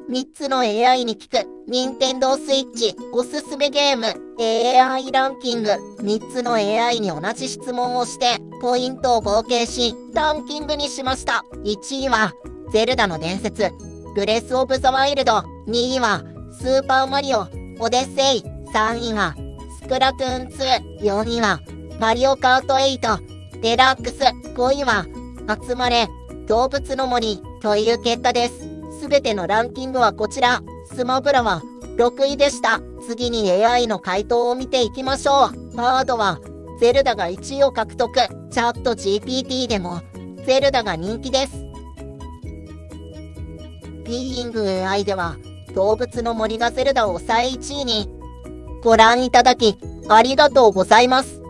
3つの AI に聞く、任天堂スイッチ、おすすめゲーム、AI ランキング。3つの AI に同じ質問をして、ポイントを合計し、ランキングにしました。1位は、ゼルダの伝説、ブレスオブザワイルド。2位は、スーパーマリオ、オデッセイ。3位は、スプラトゥーン2。4位は、マリオカート8、デラックス。5位は、集まれ、動物の森、という結果です。すべてのランキングはこちら。スマブラは6位でした。次に AI の回答を見ていきましょう。ワードは、ゼルダが1位を獲得。チャット GPT でも、ゼルダが人気です。ビーイング AI では、動物の森がゼルダを抑え1位に。ご覧いただき、ありがとうございます。